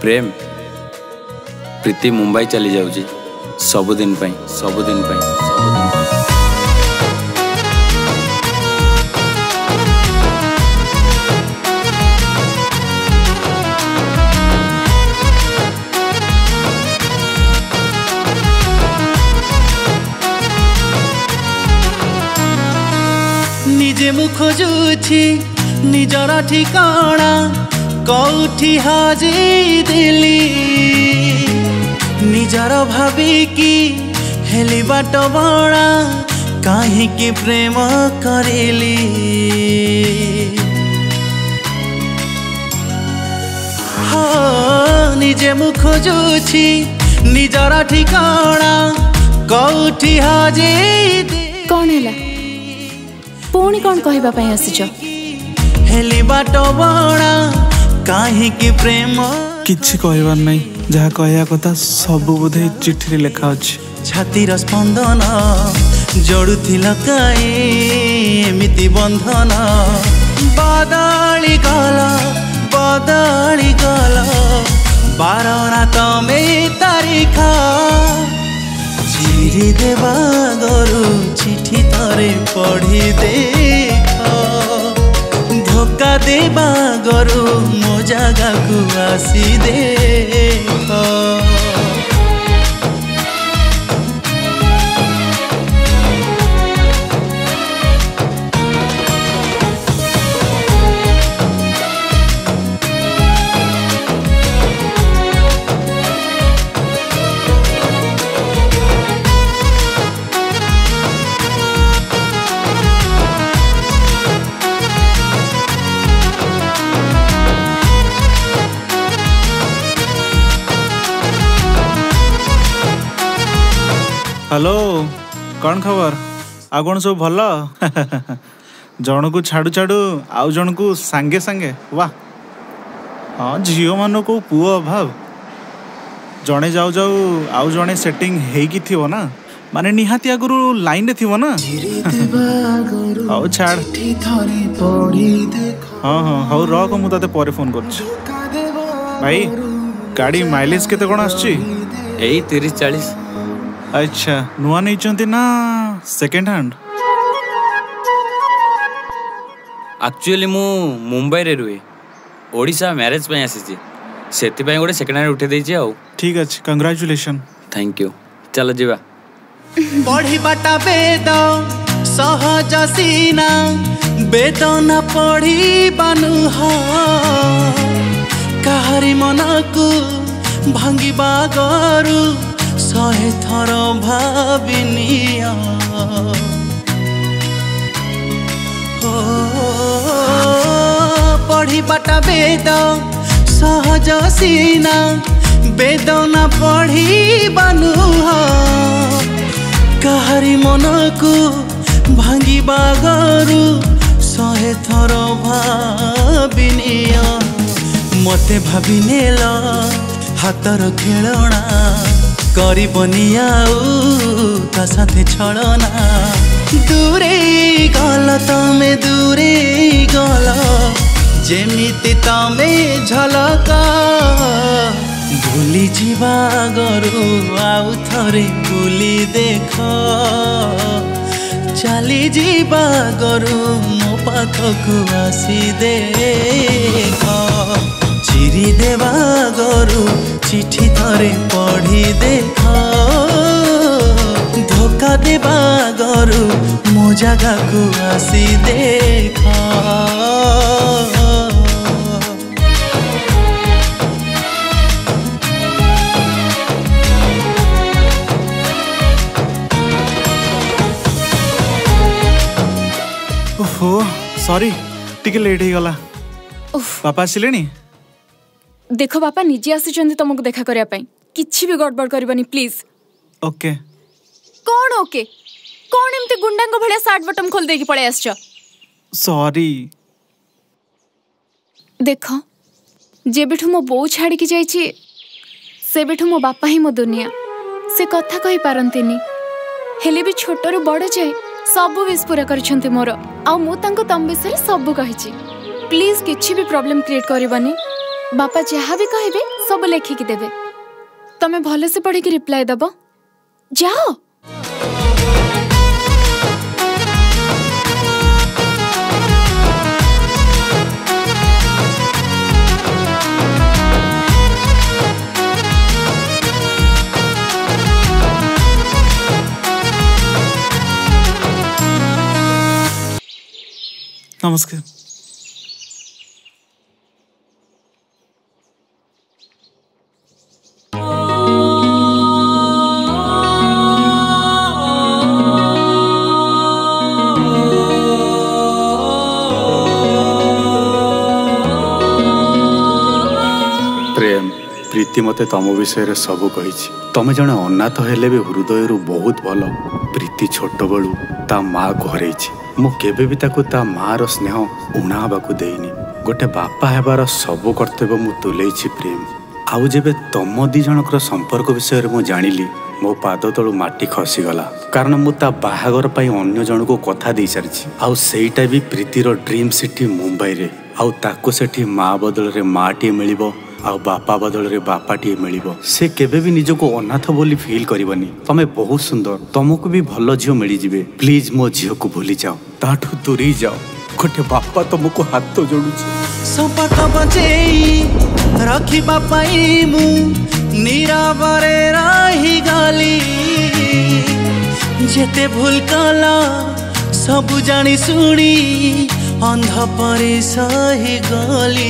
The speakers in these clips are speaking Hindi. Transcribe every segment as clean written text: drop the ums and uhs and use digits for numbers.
प्रेम प्रीति मुंबई चली जाऊँगी सबुदिन पाई सबुदिन पाई सबुदिन पाई। निजे मु खोजुछि निजर ठिकाना कौठी हाजी दिली निजर भाविकी हेली बाट बड़ा काहींकि प्रेम करेली। हाँ निजे मु खोजुछि निजर ठिकाना कौठी हाजी दिली। कौन हैला पुणी कौन कहबा पई आसीछ? हेली बाट बड़ा काहींकि प्रेम किछि कहबार नहीं जहाँ कहया कथा सब बोधे चिठी रे लिखा अछि। छातीर स्पंदन जोड़ुथिल काई एमिति बंधन बदली गल बार रात में तारीख चिरी देवा गरु चिठी तरे पढ़ी देख धोखा देवा गरु मो जगह को आसी देख। हेलो कौन खबर आ कौन सब भल जन को छाड़ू छाड़ू आउ जन को सांगे सांगे वाह। हाँ झील मान को पुओ अभाव जड़े जाऊ जाऊ आउ जड़े सेटिंग हेकी थिवो ना माने निहाती आगुरु लाइन रे थिवो ना। आउ छाड़ हाँ हाँ हौ रख मु ताते परे फोन करछि। भाई गाड़ी माइलेज केते कोन आछी? एई 30-40। अच्छा नुआ नहीं चंती ना सेकेंड हैंड? एक्चुअली मु मुंबई रे रुए ओडिशा मैरिज पे आसी सेति पय गोटे सेकेंड हैंड उठे देछि आउ। ठीक अछि कांग्रेचुलेशन। थैंक यू चलो जीवा। पढ़ी बाटा वेद सहज सीना वेदना पढ़ी बानु काहारी मन को भांगिबा गरु 100 थर भाविनिया पढ़ी बाटा वेद सहज सीना वेदना पढ़ी बानु काहारी मन को भांगिबा गरु 100 थर भाविनिया मते भाविनेल हातर खेलना करबनी आउ ता साथे छलना दूरे गल तमे दूरे गल जेमिति तमे झलका भूली जीवा गरु आउ थरे भूली देख चली जीवा गरु मो पाखकु आसी देख चिरी देवा गरु चिठी थरे पढ़ी देख धोखा देवा गरु मो जगह को आसी देख। ओहो सॉरी टिके लेट ही गला। पापा आसिलेनी? देखो बापा निजे आसी तुमको देखा करने पाई किछि भी गड़बड़ करबनी प्लीज। ओके कौन ओके कौन एमती गुंडा को भलिया सार्ट बटन खोल देकी पळे आछछ? सॉरी। देखो जेबेठु मो बो छाड़ी की जाइछि सेबेठु मो बापा ही मो दुनिया से कथा कहि पारंतिनी हेले भी छोटरू बड़ जाए सब विश पूरा करछन्ते मोर आ मु तांको तम विषय सब कहिछि। प्लीज किछि भी प्रॉब्लम क्रिएट करबनी बापा जहाँ भी कहबे सब लेखिकी देवे तमे भल से पढ़ी रिप्लाई दब जाओ। नमस्कार। प्रेम प्रीति मते तम विषय सब कही तमे जने अनाथ हेले भी हृदय बहुत भल। प्रीति छोट बलू ता माँ को हर मु केबे भी ताकू ता माँ रो स्नेह उणा हबाकू देइनी। गोटे बापा हेबार सब कर्तव्य मु तुलेछि प्रेम। आउ जेबे तम दी जनकर संपर्क विषय मु जानिली मो पाद तलू माटी खसीगला कारण मु ता बाहागर पाई अन्य जन को कथा दे सारिछि। आउ सेईटा भी प्रीतिर ड्रीम सिटी मुंबई रे। आउ ताकू सेठी माँ बदल रे माटी मिलिबो आउ बापा बदल रे बापाटी मिलिबो। से केबे भी निजको अनाथ बोली फील करिवनी। तमे बहुत सुंदर तुमको भी भल झियो मिली जिवे। प्लीज मो झियो को भूली जाओ ताठू दूरी जाओ। गोटे बापा तुमको हाथ जोड़ुछि। संपर्क बचेई रखी बापाई मु नीरवरे रही गली। जेते भूल कला सब जानी सुनी अंध परे सही गली।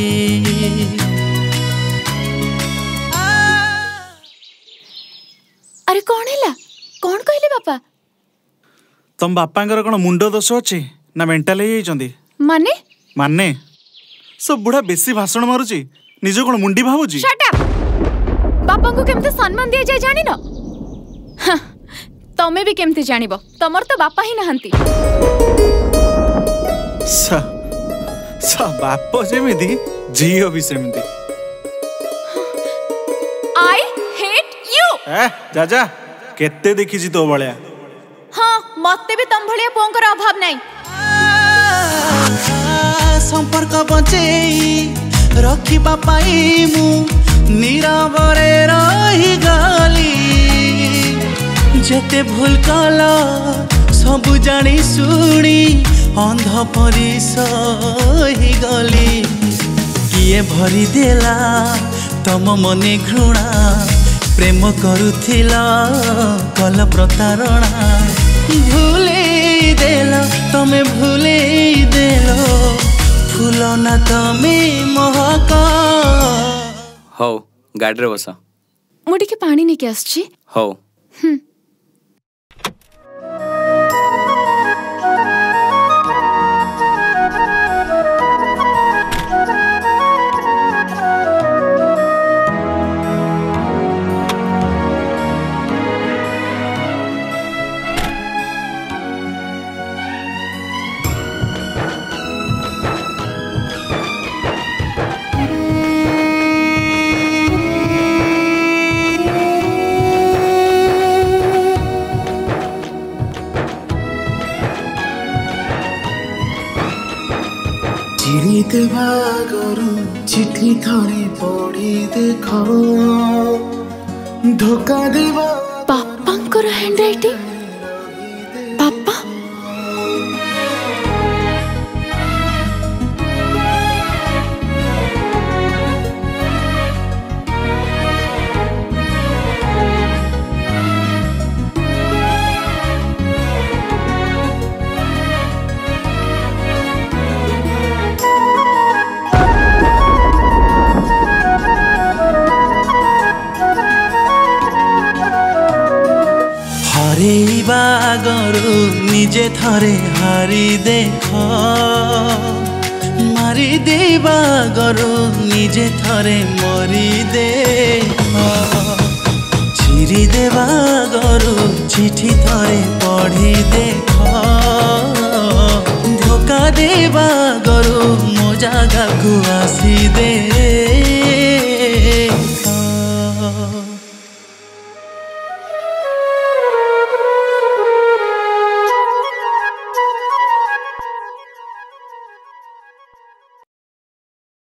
अरे कौन है कौन कहले बापा? तम बापांगर कौन मुंड दोष अच्छे ना मेंटाल हो माने माने सब बुढ़ा बेसी भाषण मारुची निज कौन मुंडी भावुची। Shut up. बापा को केमते सम्मान दिया जाए जानी न? हाँ, तमे भी केमते जानिबो? तमर तो बापा ही नहंती। सा सा बाप जेमिति झियो भी सेमिति। I hate you. जा जा केते देखिछि तो बळिया। हाँ मते भी तम भलिया पोंकर अभाव नहीं। संपर्क बचेई रखी बापाई मु नीरवरे रही गली। जेते भूल कला सब जानी सुनी अंध परी सही गली। किए भरी देला तम मने घृणा प्रेम करुथिला कल प्रतारणा। भूले देला तमे भूले देलो फूल ना तमे महका। हौ गाड़ी रे बसा। मुडी के पानी नहीं के आछी। हौ चिड़ी देवा गरु चिठी थरे पढ़ी देख धोखा देवा। पापांकर हैंडराइटिंग। पापा हरेइबा गरु निजे थरे हारी देख मारी देवा गरु निजे थरे मरी देख। चिरी देवा गरु चिठी थरे पढ़ी देख धोखा देवा गरु मो जगह को आसी दे।